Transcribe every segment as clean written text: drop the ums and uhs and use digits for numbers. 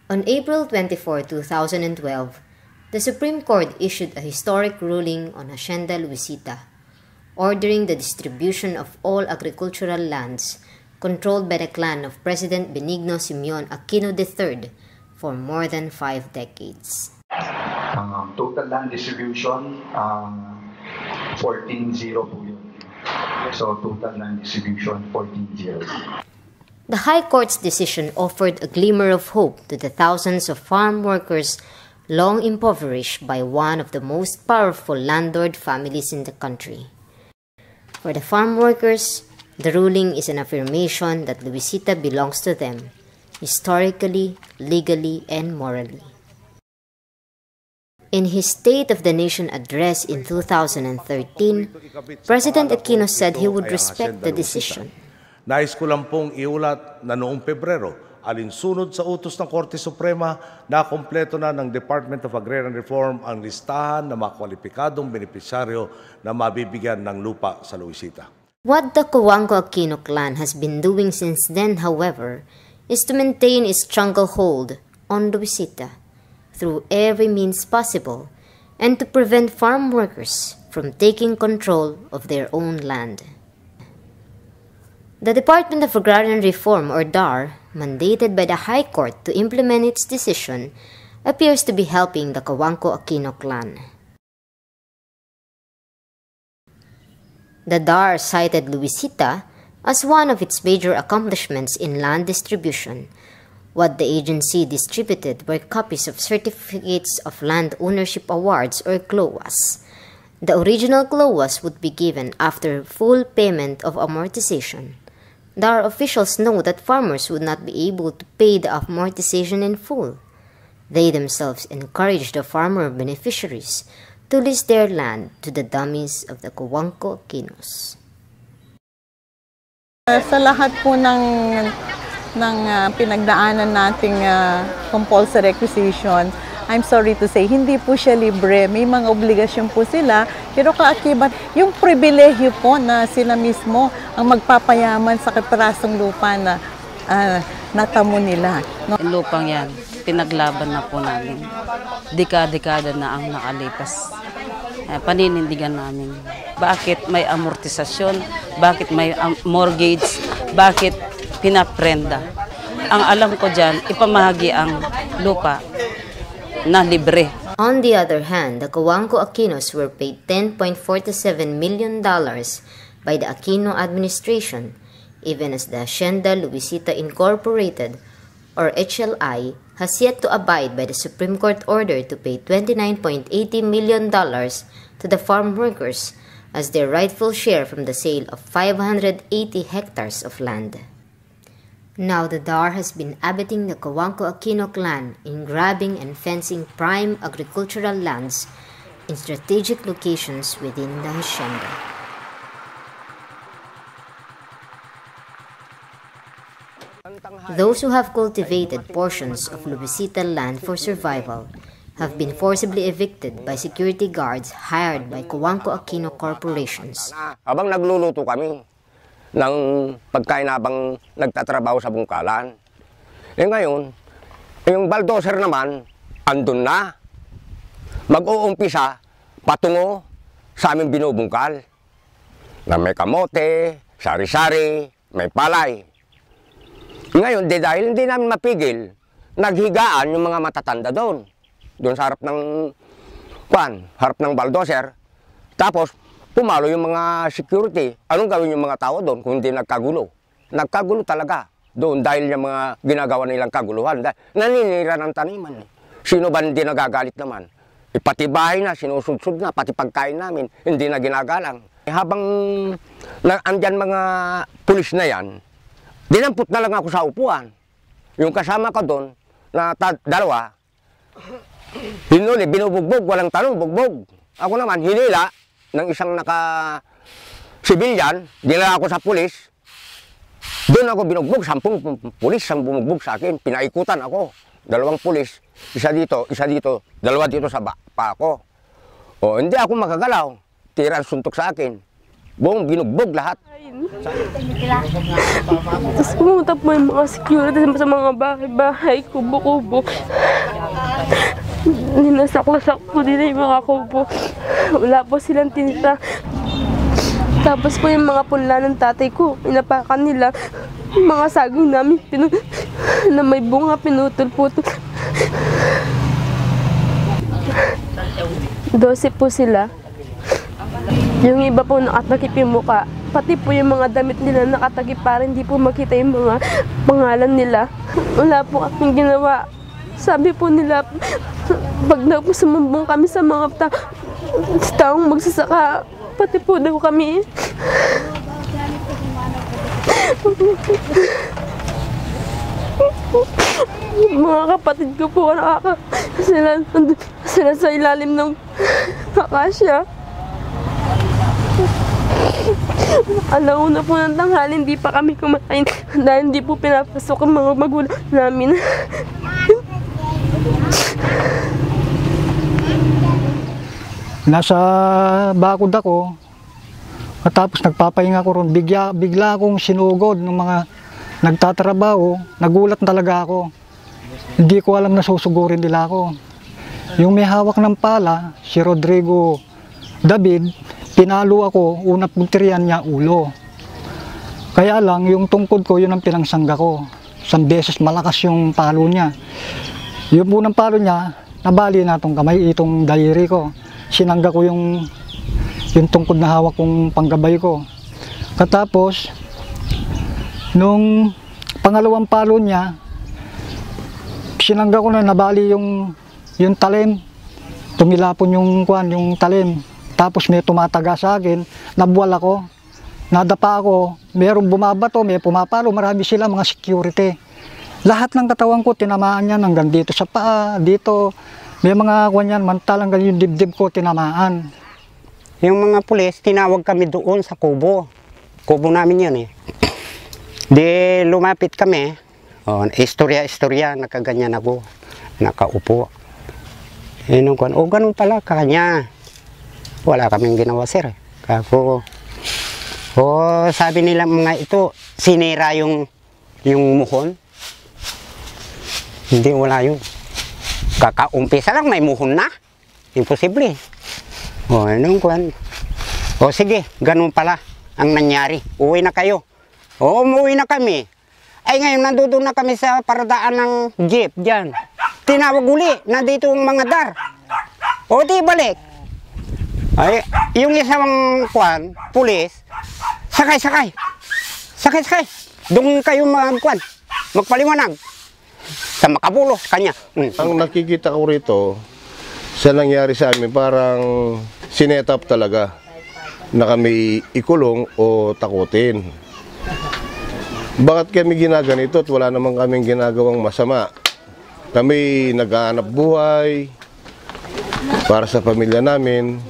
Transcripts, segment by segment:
On April 24, 2012, the Supreme Court issued a historic ruling on Hacienda Luisita, ordering the distribution of all agricultural lands controlled by the clan of President Benigno Simeon Aquino III for more than 5 decades. Total land distribution, 14-0 po yun. So total land distribution, 14-0. The High Court's decision offered a glimmer of hope to the thousands of farm workers long impoverished by one of the most powerful landlord families in the country. For the farm workers, the ruling is an affirmation that Luisita belongs to them, historically, legally, and morally. In his State of the Nation address in 2013, President Aquino said he would respect the decision. Nais ko lang pong iulat na noong Pebrero, alinsunod sa utos ng Korte Suprema na kompleto na ng Department of Agrarian Reform ang listahan ng mga kwalipikadong benepisyaryo na mabibigyan ng lupa sa Luisita. What the Cojuangco Aquino clan has been doing since then, however, is to maintain its stranglehold on Luisita through every means possible and to prevent farm workers from taking control of their own land. The Department of Agrarian Reform, or DAR, mandated by the High Court to implement its decision, appears to be helping the Cojuangco Aquino clan. The DAR cited Luisita as one of its major accomplishments in land distribution. What the agency distributed were copies of Certificates of Land Ownership Awards, or CLOAs. The original CLOAs would be given after full payment of amortization. DAR officials know that farmers would not be able to pay the amortization in full. They themselves encouraged the farmer beneficiaries to lease their land to the dummies of the Cojuangco Aquinos. Sa lahat po ng pinagdaanan nating compulsory acquisition, I'm sorry to say, hindi po siya libre. May mga obligasyon po sila, pero kaakibat yung pribilehyo po na sila mismo ang magpapayaman sa kaprasong lupa na natamo nila. No? Yung lupang yan, pinaglaban na po namin. Dekada na ang nakalipas. Paninindigan namin. Bakit may amortisasyon? Bakit may mortgage? Bakit pinaprenda? Ang alam ko dyan, ipamahagi ang lupa na libre. On the other hand, the Cojuangco Aquinos were paid $10.47 million by the Aquino administration, even as the Hacienda Luisita Incorporated, or HLI, has yet to abide by the Supreme Court order to pay $29.80 million to the farm workers as their rightful share from the sale of 580 hectares of land. Now the DAR has been abetting the Cojuangco Aquino clan in grabbing and fencing prime agricultural lands in strategic locations within the hacienda. Those who have cultivated portions of Luisita land for survival have been forcibly evicted by security guards hired by Cojuangco Aquino corporations. Habang nagluluto kami ng pagkain habang nagtatrabaho sa bungkalan. Ngayon, yung bulldozer naman, andun na. Mag-uumpisa patungo sa aming binubungkal. Na may kamote, sari-sari, may palay. Ngayon, dahil hindi namin mapigil, naghigaan yung mga matatanda doon. Doon sa harap ng harap ng bulldozer. Tapos, pumalo yung mga security. Anong gawin yung mga tao doon kung hindi nagkagulo? Nagkagulo talaga doon dahil yung mga ginagawa nilang kaguluhan. Naninira ng taniman. Sino ba hindi nagagalit naman? Pati bahay na, sinusudsud na, pati pagkain namin, hindi na ginagalang. Habang andyan mga pulis na yan, dinampot na lang ako sa upuan. Yung kasama ko doon, na dalawa, hinuli, binubugbog, walang tanong, bugbog. Ako naman, hinila ng isang naka-sibilyan, dinala ako sa pulis. Doon ako binugbog, 10 pulis ang bumugbog sa akin. Pinaikutan ako. 2 pulis, isa dito, 2 dito sa pa ako. O, hindi ako makagalaw. Tira ang suntok sa akin. buong binugbog lahat. Tapos pumunta po yung mga security sa mga bahay-bahay, kubo-kubo. Ninasak-lasak po nila yung mga kubo. Wala po silang tinta. Tapos po yung mga punla ng tatay ko, inapakan nila. Yung mga saging namin na may bunga, pinutol-putol. 12 po sila. Yung iba po nakatakip yung muka. Pati po yung mga damit nila nakatakip para hindi po makita yung mga pangalan nila. Wala po kaming ginawa. Sabi po nila, pag daw po sumumbong kami sa mga taong magsasaka, pati po daw kami. Mga kapatid ko po, sila sa ilalim ng akasya. Alauna po ng tanghali, hindi pa kami kumain dahil hindi po pinapasok ang mga magulang namin. Nasa bakod ako, tapos nagpapahinga ko ron, bigla akong sinugod ng mga nagtatrabaho, nagulat talaga ako. Hindi ko alam na susugurin nila ako. Yung may hawak ng pala, si Rodrigo David, pinalo ako, unang punterian niya ulo. Kaya lang, yung tungkod ko, yun ang pinangsangga ko. Isang beses malakas yung palo niya. Yung unang palo niya, nabali na itong kamay, itong daliri ko. Sinangga ko yung tungkod na hawak kong panggabay ko. Katapos, nung pangalawang palo niya, sinangga ko na nabali yung talim. Tumilapon yung talim. Tapos may tumataga sa akin, nabuwal ako, nadapa ako, mayroong bumabato, may pumapalo, marami sila mga security. Lahat ng katawan ko, tinamaan yan hanggang dito sa paa, dito. May mga kanyan, mantalang yung dibdib ko, tinamaan. Yung mga pulis, tinawag kami doon sa kubo. Kubo namin yun eh. Di lumapit kami, istorya, nakaganyan ako, nakaupo. Ganun pala, kanya. Wala kaming ginawa, sir. Kako, sabi nila mga ito, sinira yung muhon. Hindi, wala yun. Kakaumpisa lang, may muhon na. Imposible. Sige, ganun pala ang nangyari. Uwi na kayo. Umuwi na kami. Ay ngayon, nandoon na kami sa paradaan ng jeep dyan. Tinawag uli, nandito ang mga dar. Di balik. Ay, yung isang pulis, sakay. Doon kayo magpaliwanag. Sa makabulos kanya. Ang nakikita ko rito, sa nangyari sa amin, parang sinetap talaga na kami ikulong o takutin. Bakit kami ginaganito at wala naman kaming ginagawang masama? Kami naghahanap buhay para sa pamilya namin.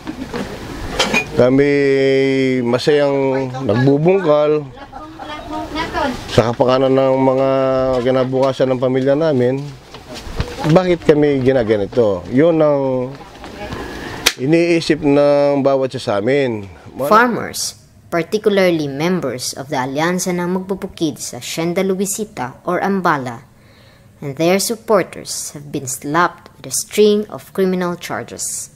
Kami masayang nagbubungkal sa kapakanan ng mga kinabukasan ng pamilya namin. Bakit kami ginaganito? Yun ang iniisip ng bawat isa sa amin. Farmers, particularly members of the Alyansa ng Magbubukid sa Hacienda Luisita or Ambala, and their supporters have been slapped with a string of criminal charges.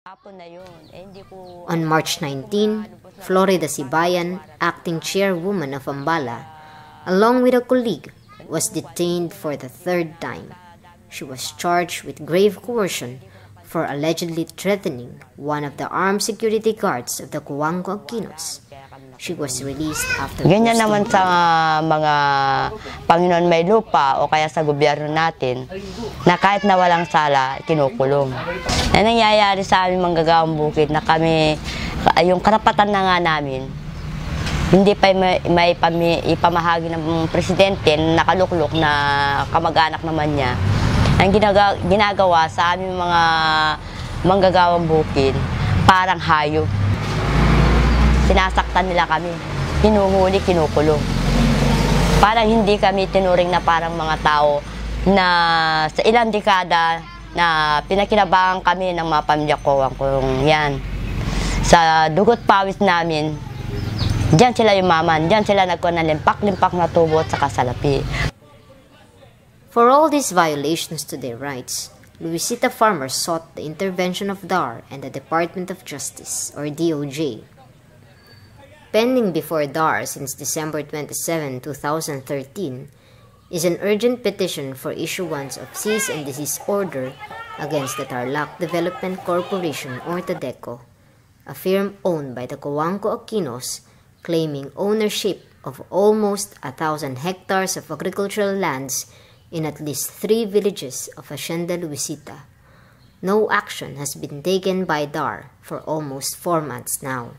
On March 19, Florida Sibayan, acting chairwoman of Ambala, along with a colleague, was detained for the third time. She was charged with grave coercion for allegedly threatening one of the armed security guards of the Cojuangco Aquinos. She was released after... Ganyan naman sa mga Panginoon may lupa o kaya sa gobyerno natin na kahit na walang sala, kinukulong. Yan nangyayari sa aming manggagawang bukid na kami, yung karapatan na nga namin, hindi pa may ipamahagi ng presidente na nakaluklok na kamag-anak naman niya. Ang ginagawa sa aming mga manggagawang bukid, parang hayop. Sinasaktan nila kami, hinuhuli, kinukulong. Parang hindi kami tinuring na parang mga tao na sa ilang dekada na pinakinabangan kami ng mga pamilya ko. Yan. Sa dugot pawis namin, Diyan sila yumaman, diyan sila nagkuha ng limpak-limpak na tubo at saka salapi. For all these violations to their rights, Luisita farmers sought the intervention of DAR and the Department of Justice, or DOJ. Pending before DAR since December 27, 2013, is an urgent petition for issuance of cease and desist order against the Tarlac Development Corporation, or TADECO, a firm owned by the Cojuangco Aquinos, claiming ownership of almost 1,000 hectares of agricultural lands in at least 3 villages of Hacienda Luisita. No action has been taken by DAR for almost 4 months now.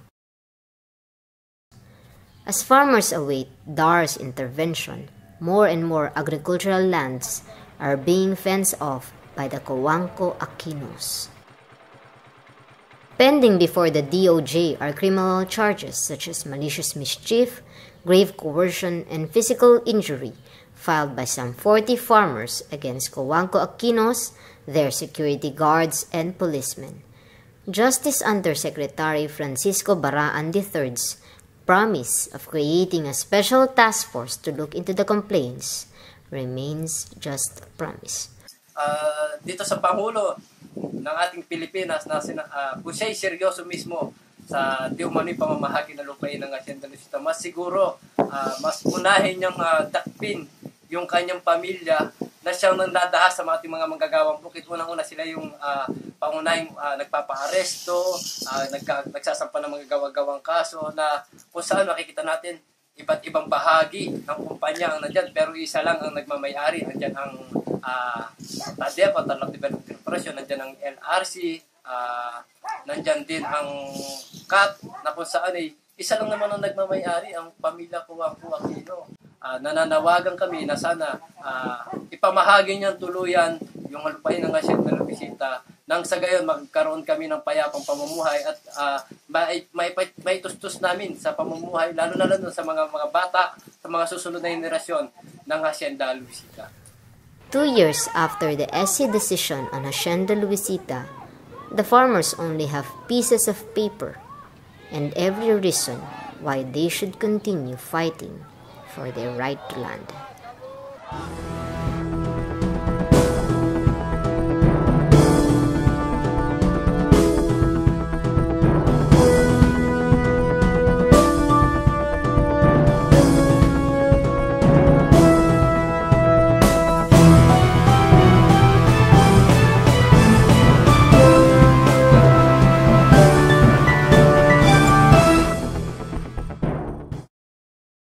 As farmers await DAR's intervention, more and more agricultural lands are being fenced off by the Cojuangco Aquinos. Pending before the DOJ are criminal charges such as malicious mischief, grave coercion, and physical injury filed by some 40 farmers against Cojuangco Aquinos, their security guards, and policemen. Justice Undersecretary Francisco Baraan III's promise of creating a special task force to look into the complaints remains just a promise. Dito sa Pangulo ng ating Pilipinas na kung siya'y seryoso mismo sa di umano'y pamamahagi na lupain ng Hacienda Luisita, mas siguro mas unahin niyang dakpin yung kanyang pamilya na siyang nandadahas sa ating mga manggagawang bukid. Unang-una sila yung pangunahing nagpapa-aresto, nagsasampa ng mga gawa-gawang kaso na kung saan makikita natin iba't ibang bahagi ng kumpanya ang nandyan, pero isa lang ang nagmamayari. Nandyan ang TADECO, Tarlac Development Corporation, nandyan ang LRC, nandyan din ang CAT, na kung saan ay isa lang naman ang nagmamayari, ang pamilya Cojuangco Aquino. Nananawagan kami na sana ipamahagi niyang tuluyan yung lupain ng Hacienda Luisita nang sa gayon magkaroon kami ng payapang pamumuhay at may tustos namin sa pamumuhay, lalo na sa mga bata, sa mga susunod na henerasyon ng Hacienda Luisita. 2 years after the SC decision on Hacienda Luisita, the farmers only have pieces of paper and every reason why they should continue fighting for their right to land.